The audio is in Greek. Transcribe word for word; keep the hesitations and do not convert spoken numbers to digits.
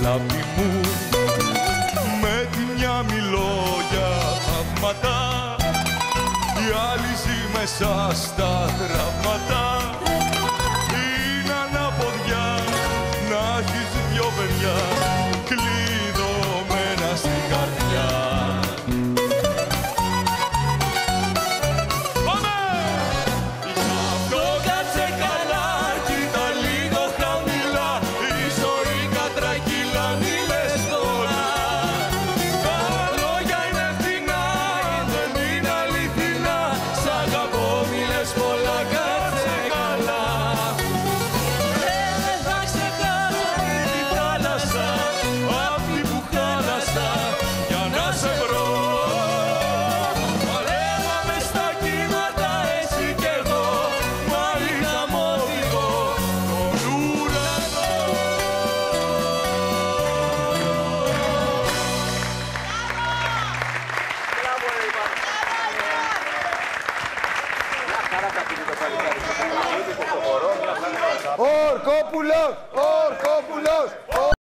αγάπη μου. Με τη μια μιλώ για θαύματα, η άλλη ζει μέσα στα γράμματα. Είναι αναποδιά να έχεις δυο παιδιά κλειδωμένα στην καρδιά. Ορκόπουλος! Ορκόπουλος!